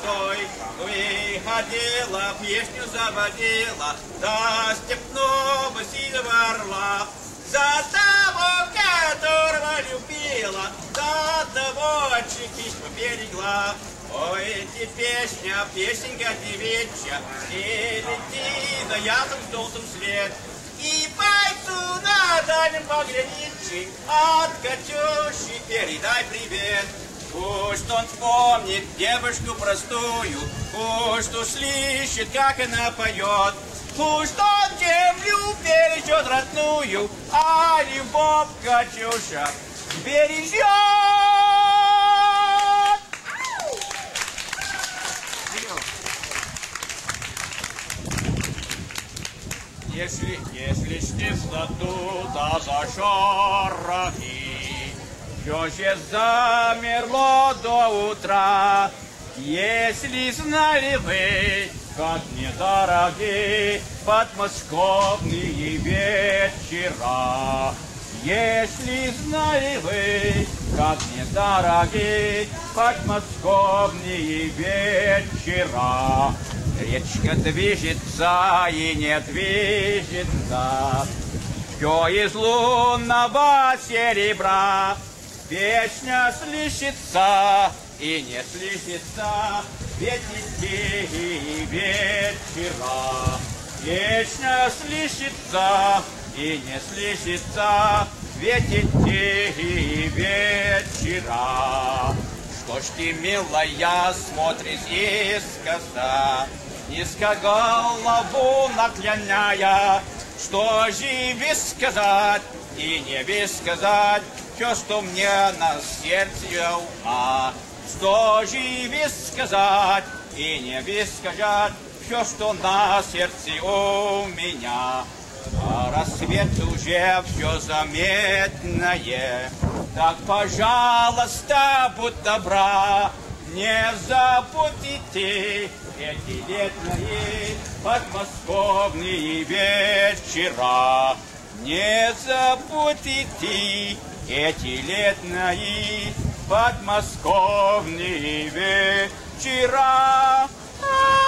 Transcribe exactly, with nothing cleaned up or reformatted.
молодой, выходила, песню заводила, до степного синего орла. За того, которого любила, за того, чьи письма берегла. Ой, эти песня, песенка девичья, и лети за ясным солнцем свет. И бойцу на дальнем пограничье от Катюши передай привет. Пусть он вспомнит девушку простую, пусть услышит, как она поет. Пусть он землю бережет родную, а любовь Катюша бережет. Если, если стиснуту да за шороги, все же замерло до утра. Если знали вы, как недороги подмосковные вечера, если знали вы, как недороги подмосковные вечера. Речка движется и не движется, все из лунного серебра. Песня слышится и не слышится, ведь и вечера. Песня слышится и не слышится, ведь и вечера. Что ж ты, милая, смотришь искоса, низко голову наклоняя? Что же высказать и не высказать все, что мне на сердце ума? Что же высказать и не высказать все, что на сердце у меня? А рассвет уже все заметное, так, пожалуйста, будь добра, не забудьте эти летние подмосковные вечера. Не забудьте эти летние подмосковные вечера.